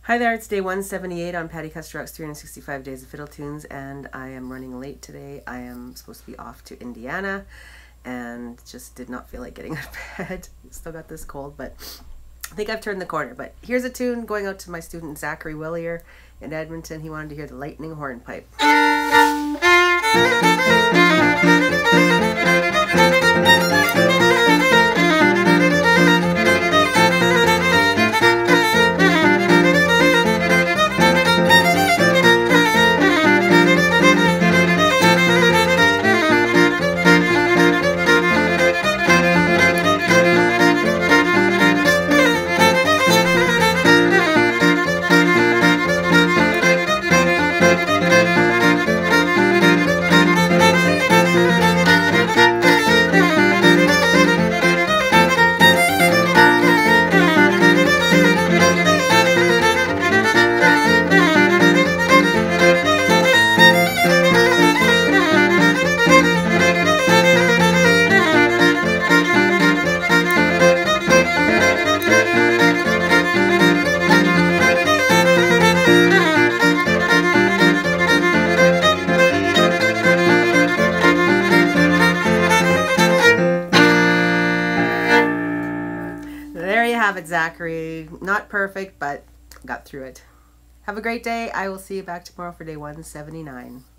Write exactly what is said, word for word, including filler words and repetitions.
Hi there, it's day one seventy-eight on Patti Kusturok's three hundred sixty-five Days of Fiddle Tunes, and I am running late today. I am supposed to be off to Indiana and just did not feel like getting out of bed. Still got this cold, but I think I've turned the corner. But here's a tune going out to my student Zachary Willier in Edmonton. He wanted to hear the Lightening Hornpipe. There you have it, Zachary. Not perfect, but got through it. Have a great day. I will see you back tomorrow for day one seventy-nine.